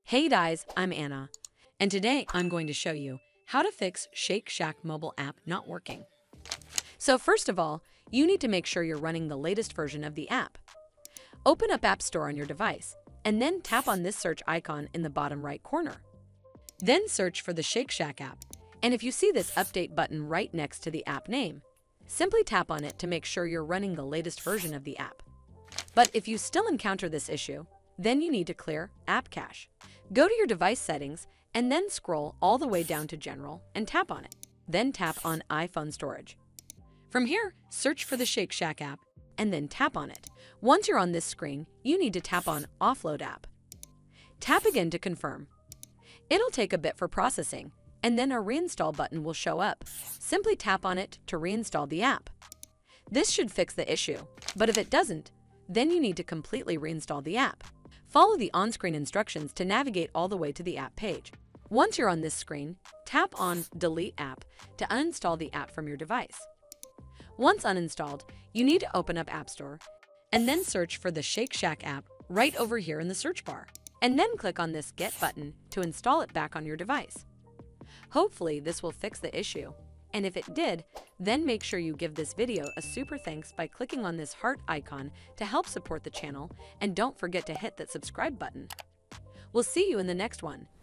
Hey guys, I'm Anna, and today I'm going to show you how to fix Shake Shack mobile app not working. So first of all, you need to make sure you're running the latest version of the app. Open up App Store on your device, and then tap on this search icon in the bottom right corner. Then search for the Shake Shack app, and if you see this update button right next to the app name, simply tap on it to make sure you're running the latest version of the app. But if you still encounter this issue, then you need to clear App Cache. Go to your device settings and then scroll all the way down to General and tap on it. Then tap on iPhone Storage. From here, search for the Shake Shack app and then tap on it. Once you're on this screen, you need to tap on Offload App. Tap again to confirm. It'll take a bit for processing, and then a Reinstall button will show up. Simply tap on it to reinstall the app. This should fix the issue, but if it doesn't, then you need to completely reinstall the app. Follow the on-screen instructions to navigate all the way to the app page. Once you're on this screen, tap on Delete App to uninstall the app from your device. Once uninstalled, you need to open up App Store and then search for the Shake Shack app right over here in the search bar, and then click on this Get button to install it back on your device. Hopefully this will fix the issue, and if it did, then make sure you give this video a super thanks by clicking on this heart icon to help support the channel, and don't forget to hit that subscribe button. We'll see you in the next one.